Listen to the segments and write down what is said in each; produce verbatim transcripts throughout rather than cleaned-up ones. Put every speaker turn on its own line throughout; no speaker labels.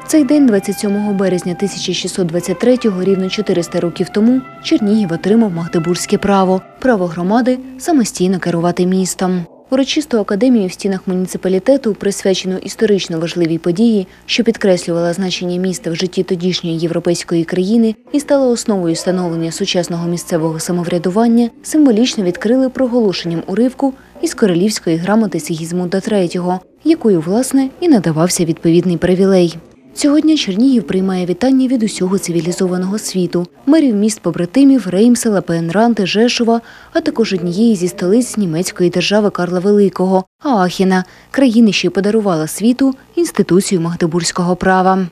цей день, двадцять сьомого березня тисяча шістсот двадцять третього, рівно чотириста років тому, Чернігів отримав магдебурзьке право – право громади самостійно керувати містом. Урочисту академію в стінах муніципалітету, присвячену історично важливій події, що підкреслювала значення міста в житті тодішньої європейської країни і стала основою становлення сучасного місцевого самоврядування, символічно відкрили проголошенням уривку із королівської грамоти Сигізмунда третього, якою, власне, і надавався відповідний привілей. Сьогодні Чернігів приймає вітання від усього цивілізованого світу – мерів міст-побратимів Реймса, Лапеенранти, Жешува, а також однієї зі столиць німецької держави Карла Великого – Аахена, країни, що й подарувала світу інституцію магдебурзького права.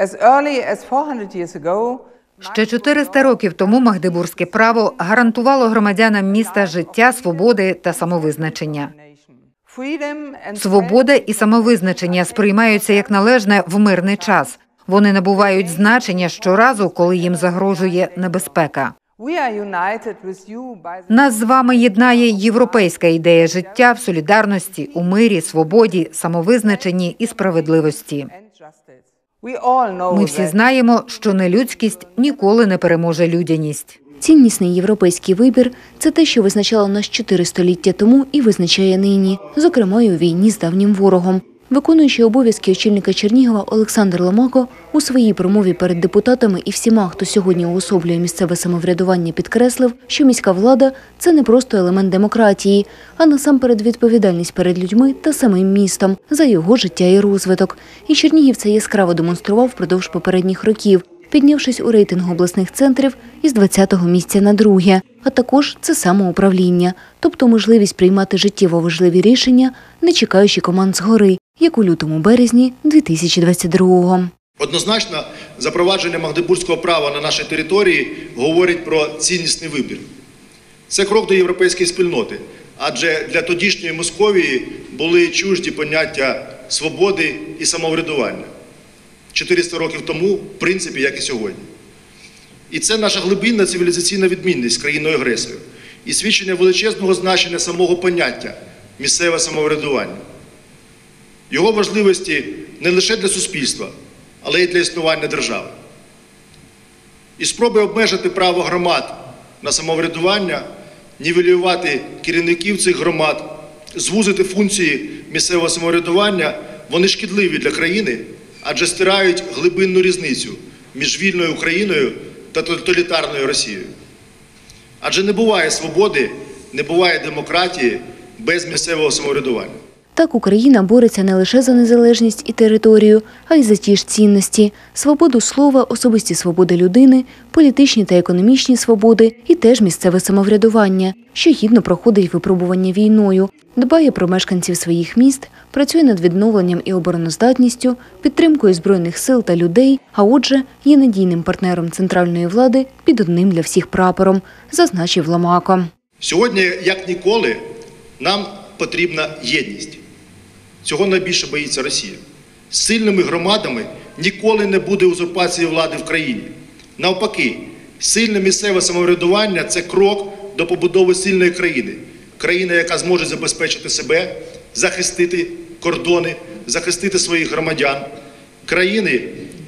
Ще чотириста років тому магдебурзьке право гарантувало громадянам міста життя, свободи та самовизначення. Свобода і самовизначення сприймаються як належне в мирний час. Вони набувають значення щоразу, коли їм загрожує небезпека. Нас з вами єднає європейська ідея життя в солідарності, у мирі, свободі, самовизначенні і справедливості. Ми всі знаємо, що нелюдськість ніколи не переможе людяність.
Ціннісний європейський вибір – це те, що визначало нас чотири століття тому і визначає нині, зокрема й у війні з давнім ворогом. Виконуючий обов'язки очільника Чернігова Олександр Ломако у своїй промові перед депутатами і всіма, хто сьогодні уособлює місцеве самоврядування, підкреслив, що міська влада – це не просто елемент демократії, а насамперед відповідальність перед людьми та самим містом за його життя і розвиток. І Чернігів це яскраво демонстрував впродовж попередніх років, піднявшись у рейтингу обласних центрів із двадцятого місця на друге. А також це самоуправління, тобто можливість приймати життєво важливі рішення, не чекаючи команд згори, як у лютому-березні дві тисячі двадцять другого.
Однозначно, запровадження магдебурзького права на нашій території говорить про ціннісний вибір. Це крок до європейської спільноти, адже для тодішньої Московії були чужді поняття свободи і самоврядування. чотириста років тому, в принципі, як і сьогодні. І це наша глибинна цивілізаційна відмінність з країною-агресором і свідчення величезного значення самого поняття місцеве самоврядування. Його важливості не лише для суспільства, але й для існування держави. І спроби обмежити право громад на самоврядування, нівелювати керівників цих громад, звузити функції місцевого самоврядування, вони шкідливі для країни, адже стирають глибинну різницю між вільною Україною та тоталітарною Росією. Адже не буває свободи, не буває демократії без місцевого самоврядування.
Так Україна бореться не лише за незалежність і територію, а й за ті ж цінності – свободу слова, особисті свободи людини, політичні та економічні свободи і теж місцеве самоврядування, що гідно проходить випробування війною, дбає про мешканців своїх міст, працює над відновленням і обороноздатністю, підтримкою збройних сил та людей, а отже, є надійним партнером центральної влади під одним для всіх прапором, зазначив Ломако.
Сьогодні, як ніколи, нам потрібна єдність. Цього найбільше боїться Росія. З сильними громадами ніколи не буде узурпації влади в країні. Навпаки, сильне місцеве самоврядування – це крок до побудови сильної країни. Країна, яка зможе забезпечити себе, захистити кордони, захистити своїх громадян. Країни,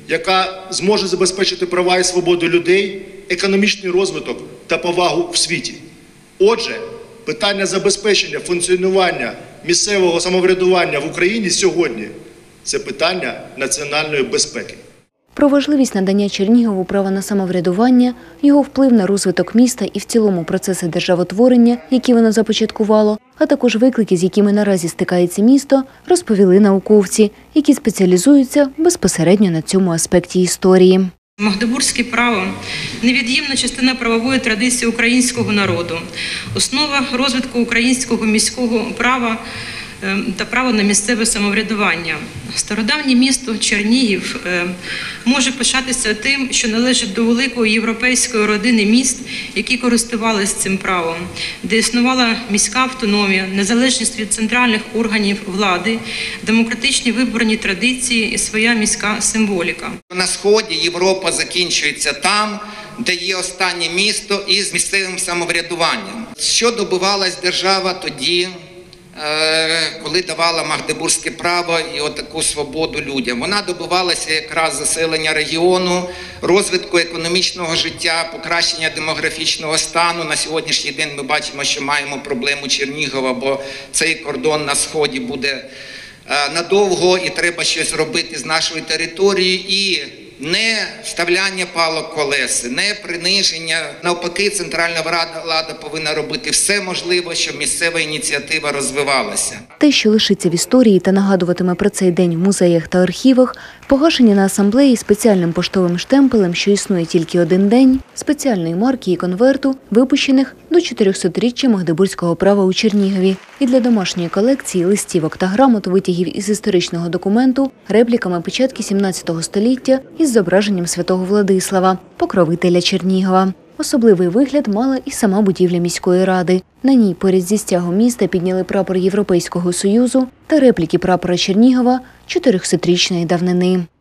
яка зможе забезпечити права і свободу людей, економічний розвиток та повагу в світі. Отже, питання забезпечення функціонування місцевого самоврядування в Україні сьогодні – це питання національної безпеки.
Про важливість надання Чернігову права на самоврядування, його вплив на розвиток міста і в цілому процеси державотворення, які воно започаткувало, а також виклики, з якими наразі стикається місто, розповіли науковці, які спеціалізуються безпосередньо на цьому аспекті історії.
Магдебурзьке право – невід'ємна частина правової традиції українського народу, основа розвитку українського міського права та право на місцеве самоврядування. Стародавнє місто Чернігів може пишатися тим, що належить до великої європейської родини міст, які користувалися цим правом, де існувала міська автономія, незалежність від центральних органів влади, демократичні виборні традиції і своя міська символіка.
На Сході Європа закінчується там, де є останнє місто із місцевим самоврядуванням. Що добивалась держава тоді? коли давала Магдебурзьке право і отаку свободу людям. Вона добивалася якраз заселення регіону, розвитку економічного життя, покращення демографічного стану. На сьогоднішній день ми бачимо, що маємо проблему Чернігова, бо цей кордон на сході буде надовго і треба щось робити з нашою територією. І не вставляння палок в колеса, не приниження. Навпаки, центральна влада повинна робити все можливе, щоб місцева ініціатива розвивалася.
Те, що лишиться в історії та нагадуватиме про цей день в музеях та архівах, погашення на асамблеї спеціальним поштовим штемпелем, що існує тільки один день, спеціальної марки і конверту, випущених до чотирьохсотріччя Магдебурзького права у Чернігові, і для домашньої колекції листівок та грамот, витягів із історичного документу, репліками печатки сімнадцятого століття із зображенням святого Владислава, покровителя Чернігова. Особливий вигляд мала і сама будівля міської ради. На ній поряд зі стягом міста підняли прапор Європейського Союзу та репліки прапора Чернігова чотирьохсотрічної давнини.